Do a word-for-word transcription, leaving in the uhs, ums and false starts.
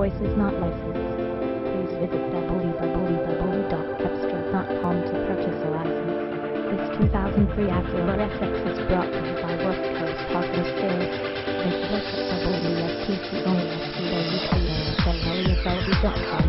voice is not licensed. Please visit w w w dot cepstral dot com to purchase a license. This two thousand three Acura S X is brought to you by West Coast Auto Sales. Visit us at w w w dot cepstral dot com.